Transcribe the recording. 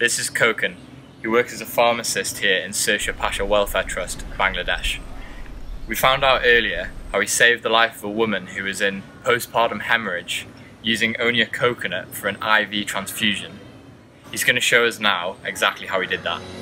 This is Khokun. He works as a pharmacist here in Sircer Pasha Welfare Trust, Bangladesh. We found out earlier how he saved the life of a woman who was in postpartum hemorrhage using only a coconut for an IV transfusion. He's going to show us now exactly how he did that.